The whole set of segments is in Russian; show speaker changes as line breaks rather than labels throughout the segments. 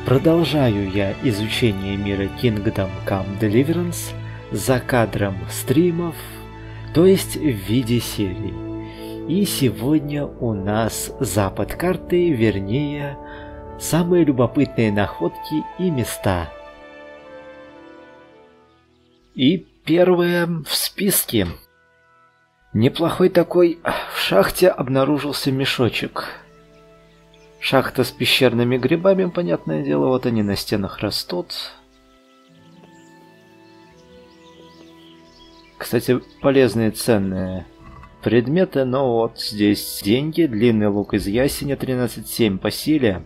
Продолжаю я изучение мира Kingdom Come Deliverance за кадром стримов, то есть в виде серий. И сегодня у нас запад карты, вернее, самые любопытные находки и места. И первое в списке. Неплохой такой, в шахте обнаружился мешочек. Шахта с пещерными грибами, понятное дело, вот они на стенах растут. Кстати, полезные, ценные предметы, но вот здесь деньги, длинный лук из ясеня 13,7 по силе.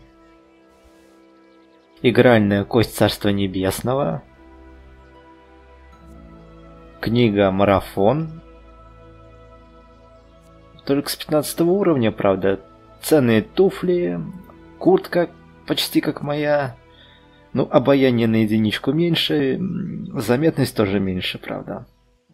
Игральная кость Царства Небесного. Книга Марафон. Только с 15 уровня, правда. Ценные туфли, куртка почти как моя. Ну, обаяние на единичку меньше, заметность тоже меньше, правда.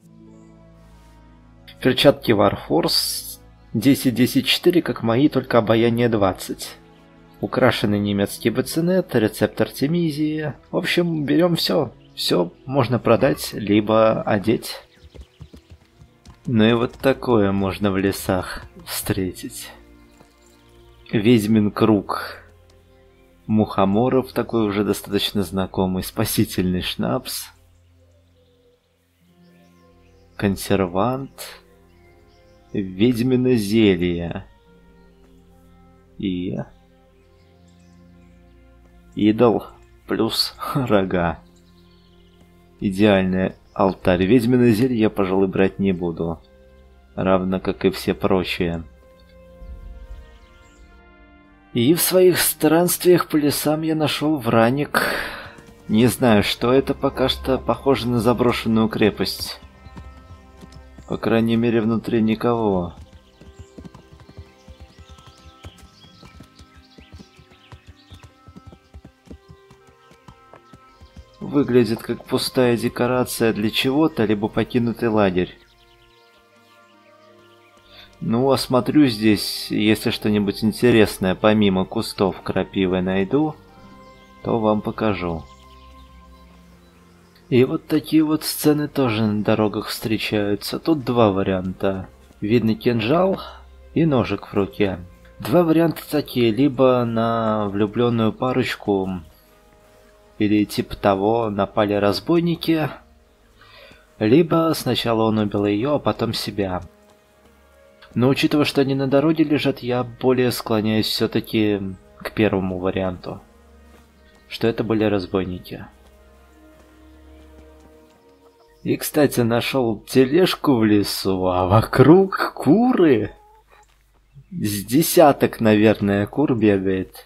Перчатки Warforce 10-10-4, как мои, только обаяние 20. Украшенный немецкий БЦНет, рецепт Артемизии. В общем, берем все. Все можно продать, либо одеть. Ну и вот такое можно в лесах встретить. Ведьмин круг. Мухоморов такой уже достаточно знакомый. Спасительный шнапс. Консервант. Ведьмино зелье. И... идол плюс рога. Идеальный алтарь. Ведьмино зелье я, пожалуй, брать не буду. Равно как и все прочие. И в своих странствиях по лесам я нашел враник. Не знаю, что это, пока что похоже на заброшенную крепость. По крайней мере, внутри никого. Выглядит как пустая декорация для чего-то, либо покинутый лагерь. Ну, осмотрю здесь, если что-нибудь интересное помимо кустов крапивы найду, то вам покажу. И вот такие вот сцены тоже на дорогах встречаются. Тут два варианта. Видно кинжал и ножик в руке. Два варианта такие, либо на влюбленную парочку, или типа того, напали разбойники, либо сначала он убил ее, а потом себя. Но учитывая, что они на дороге лежат, я более склоняюсь все-таки к первому варианту. Что это были разбойники. И, кстати, нашел тележку в лесу, а вокруг куры. С десяток, наверное, кур бегает.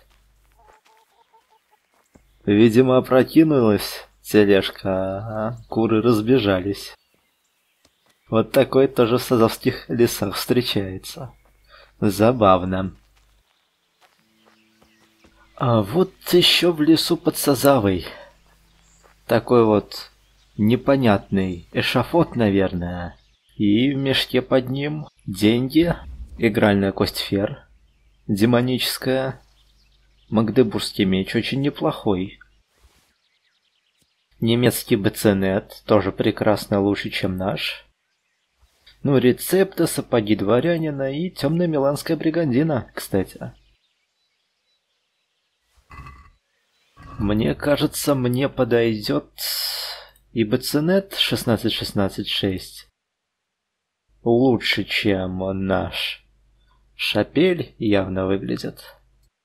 Видимо, опрокинулась тележка, а куры разбежались. Вот такой тоже в сазовских лесах встречается. Забавно. А вот еще в лесу под Сазавой. Такой вот непонятный эшафот, наверное. И в мешке под ним деньги, игральная кость фер, демоническая, магдебургский меч очень неплохой. Немецкий БЦНет тоже прекрасно, лучше, чем наш. Ну, рецепты, сапоги дворянина и темная миланская бригандина, кстати. Мне кажется, мне подойдет и БЦНет 16-16-6. Лучше, чем наш. Шапель явно выглядит.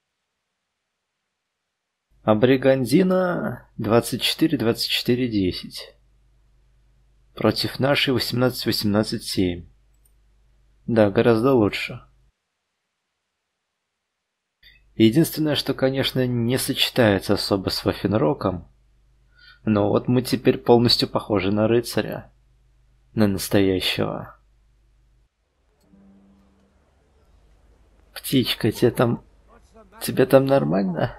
А бригандина 24-24-10. Против нашей 18-18-7. Да, гораздо лучше. Единственное, что, конечно, не сочетается особо с Ваффенроком. Но вот мы теперь полностью похожи на рыцаря. На настоящего. Птичка, тебе там нормально?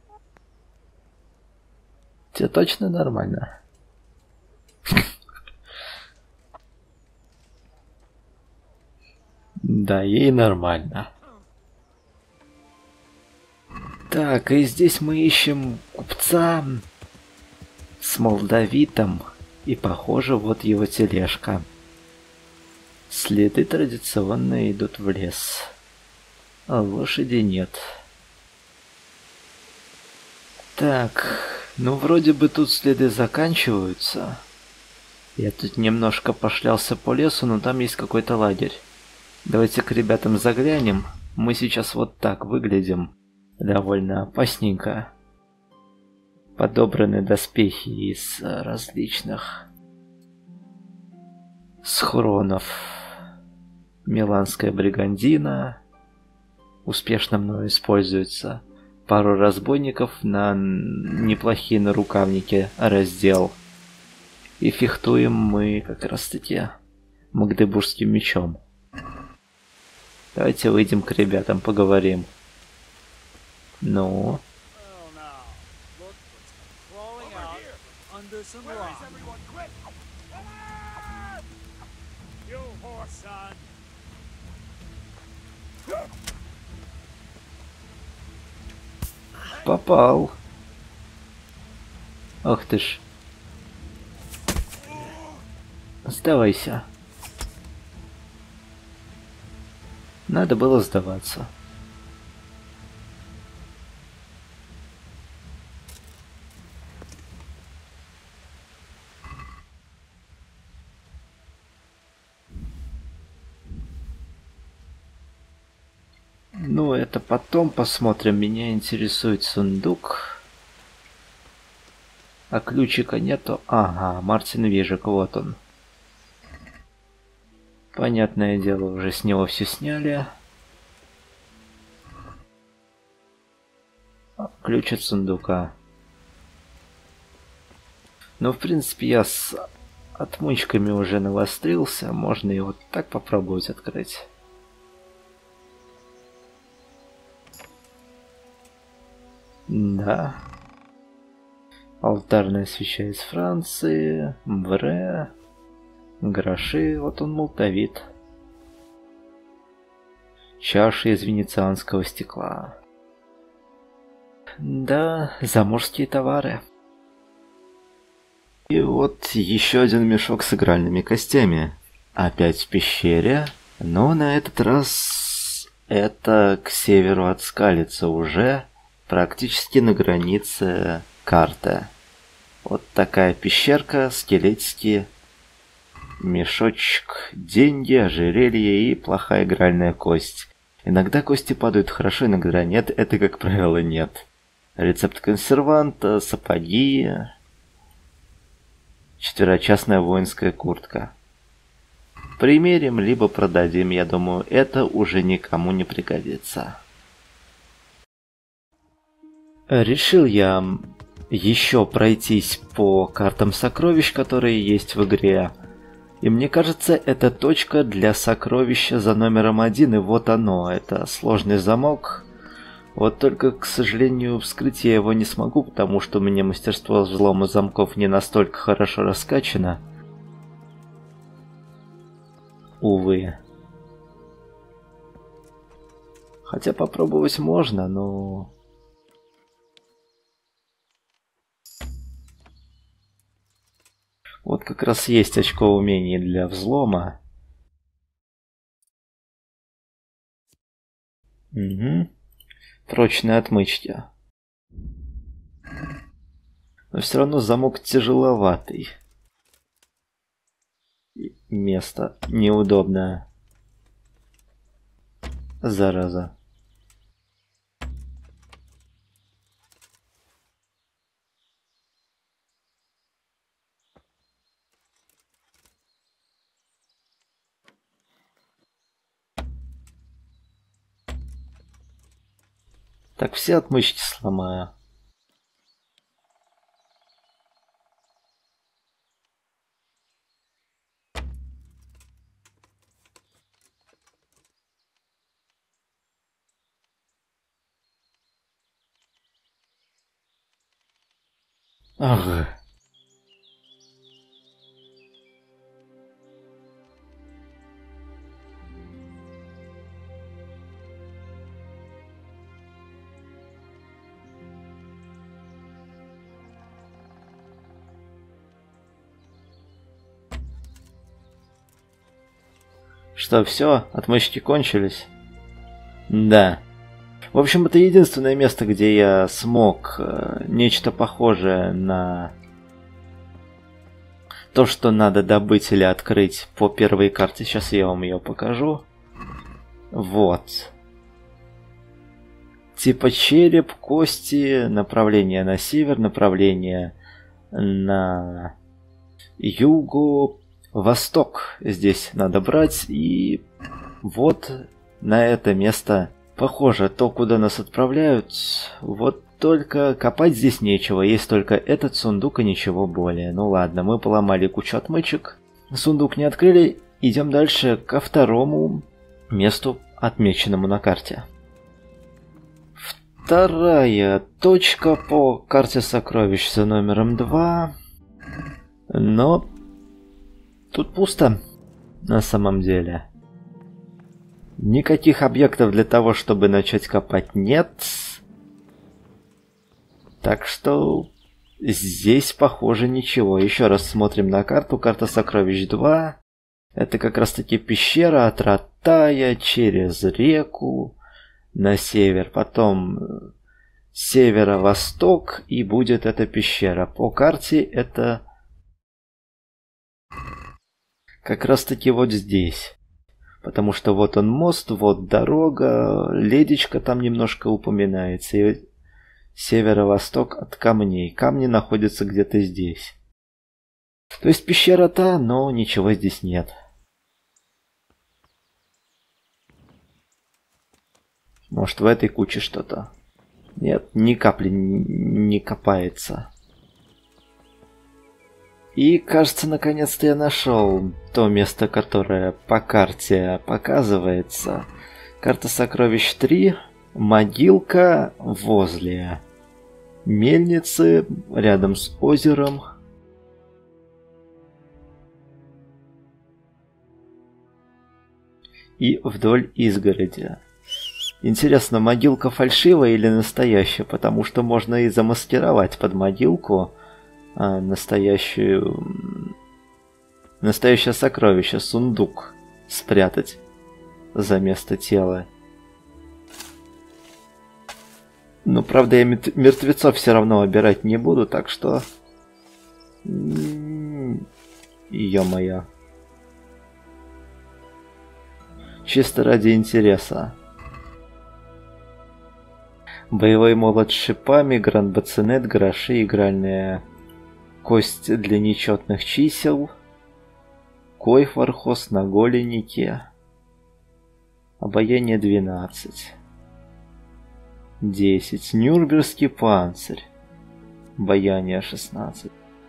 Тебе точно нормально? Да, ей нормально. Так, и здесь мы ищем купца с молдавитом. И похоже, вот его тележка. Следы традиционно идут в лес. А лошади нет. Так, ну вроде бы тут следы заканчиваются. Я тут немножко пошлялся по лесу, но там есть какой-то лагерь. Давайте к ребятам заглянем. Мы сейчас вот так выглядим. Довольно опасненько. Подобраны доспехи из различных схронов. Миланская бригандина успешно мною используется. Пару разбойников на неплохие нарукавники раздел. И фехтуем мы как раз таки магдебургским мечом. Давайте выйдем к ребятам, поговорим. Ну? Попал. Ах ты ж. Сдавайся. Надо было сдаваться. Ну, это потом посмотрим. Меня интересует сундук. А ключика нету. Ага, Мартин Вижик, вот он. Понятное дело, уже с него все сняли. Ключ от сундука. Ну, в принципе, я с отмычками уже навострился. Можно и вот так попробовать открыть. Да. Алтарная свеча из Франции. Мвре. Гроши. Вот он молдавит. Чаша из венецианского стекла. Да, заморские товары. И вот еще один мешок с игральными костями. Опять в пещере. Но на этот раз это к северу от Скалицы уже. Практически на границе карты. Вот такая пещерка, скелетики, мешочек, деньги, ожерелье и плохая игральная кость. Иногда кости падают хорошо, иногда нет. Это, как правило, нет. Рецепт консерванта, сапоги, четверочастная воинская куртка. Примерим, либо продадим. Я думаю, это уже никому не пригодится. Решил я еще пройтись по картам сокровищ, которые есть в игре. И мне кажется, это точка для сокровища за номером 1, и вот оно. Это сложный замок. Вот только, к сожалению, вскрыть я его не смогу, потому что у меня мастерство взлома замков не настолько хорошо раскачано. Увы. Хотя попробовать можно, но... Вот как раз есть очко умений для взлома. Угу. Прочные отмычки. Но все равно замок тяжеловатый. Место неудобное. Зараза. Так, все отмычки сломаю. Ага. Что, все? Отмычки кончились? Да. В общем, это единственное место, где я смог нечто похожее на то, что надо добыть или открыть по первой карте. Сейчас я вам ее покажу. Вот. Типа череп, кости, направление на север, направление на юго-восток. Здесь надо брать. И вот на это место похоже то, куда нас отправляют. Вот только копать здесь нечего. Есть только этот сундук и ничего более. Ну ладно, мы поломали кучу отмычек. Сундук не открыли. Идем дальше ко второму месту, отмеченному на карте. Вторая точка по карте сокровищ за номером 2. Но тут пусто на самом деле. Никаких объектов для того, чтобы начать копать, нет. Так что здесь, похоже, ничего. Еще раз смотрим на карту. Карта сокровищ 2. Это как раз таки пещера от Ратая через реку на север. Потом северо-восток, и будет эта пещера. По карте это как раз таки вот здесь. Потому что вот он мост, вот дорога, ледечка там немножко упоминается. И северо-восток от камней. Камни находятся где-то здесь. То есть пещера та, но ничего здесь нет. Может, в этой куче что-то? Нет, ни капли не копается. И, кажется, наконец-то я нашел то место, которое по карте показывается. Карта сокровищ 3. Могилка возле мельницы, рядом с озером. И вдоль изгороди. Интересно, могилка фальшивая или настоящая? Потому что можно и замаскировать под могилку настоящее сокровище, сундук спрятать за место тела. Ну, правда, я мертвецов все равно обирать не буду, так что... Ё-моё. Чисто ради интереса. Боевой молот с шипами, гран-бацинет, гроши, игральная кость для нечетных чисел, койфархос на голеннике, обаяние 12, 10, нюрнбергский панцирь, обаяние 16.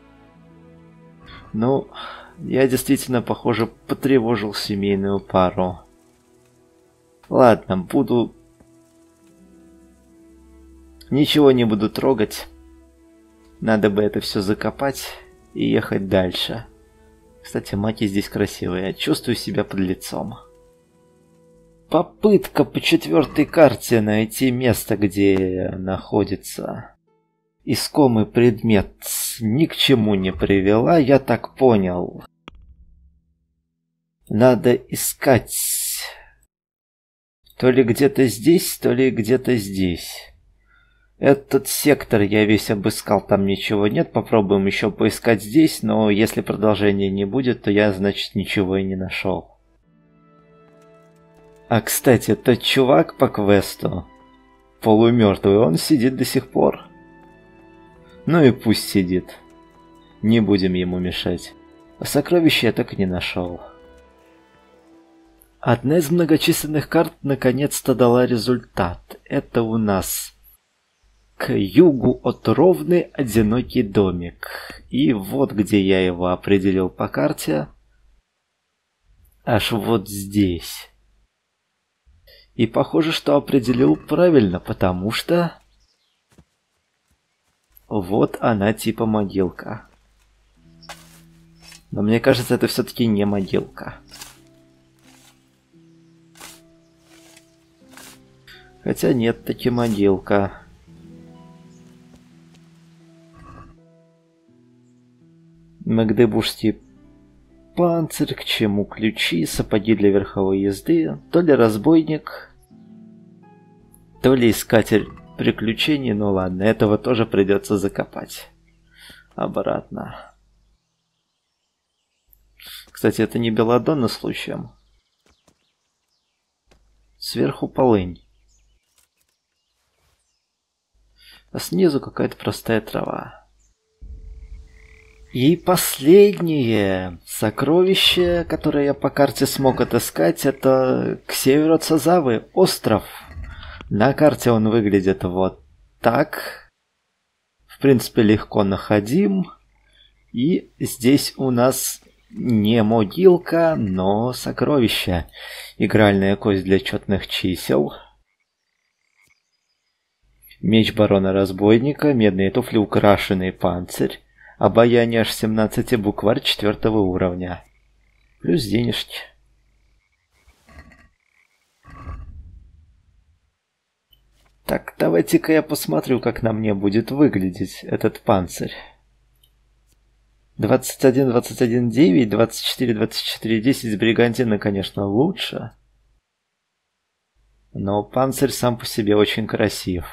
Ну, я действительно, похоже, потревожил семейную пару. Ладно, буду... Ничего не буду трогать. Надо бы это все закопать и ехать дальше. Кстати, маки здесь красивые. Я чувствую себя под лицом. Попытка по 4-й карте найти место, где находится искомый предмет, ни к чему не привела, я так понял. Надо искать то ли где-то здесь, то ли где-то здесь. Этот сектор я весь обыскал, там ничего нет. Попробуем еще поискать здесь, но если продолжения не будет, то я, значит, ничего и не нашел. А, кстати, тот чувак по квесту, полумертвый, он сидит до сих пор. Ну и пусть сидит. Не будем ему мешать. А сокровища я так и не нашел. Одна из многочисленных карт наконец-то дала результат. Это у нас... К югу от Ровны одинокий домик. И вот где я его определил по карте. Аж вот здесь. И похоже, что определил правильно, потому что... Вот она типа могилка. Но мне кажется, это все-таки не могилка. Хотя нет, таки могилка. Магдебургский панцирь, к чему ключи, сапоги для верховой езды. То ли разбойник, то ли искатель приключений. Ну ладно, этого тоже придется закопать обратно. Кстати, это не белладонна случаем. Сверху полынь. А снизу какая-то простая трава. И последнее сокровище, которое я по карте смог отыскать, это к северу от Сазавы остров. На карте он выглядит вот так. В принципе, легко находим. И здесь у нас не могилка, но сокровище. Игральная кость для четных чисел. Меч барона-разбойника, медные туфли, украшенный панцирь. Обаяние аж 17, букварь 4 уровня. Плюс денежки. Так, давайте-ка я посмотрю, как на мне будет выглядеть этот панцирь. 21, 21, 9, 24, 24, 10 с бригантина, конечно, лучше. Но панцирь сам по себе очень красив.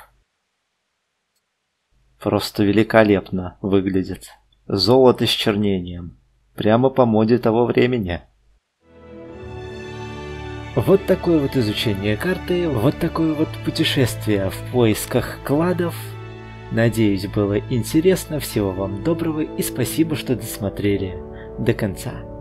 Просто великолепно выглядит. Золото с чернением. Прямо по моде того времени. Вот такое вот изучение карты, вот такое вот путешествие в поисках кладов. Надеюсь, было интересно. Всего вам доброго и спасибо, что досмотрели до конца.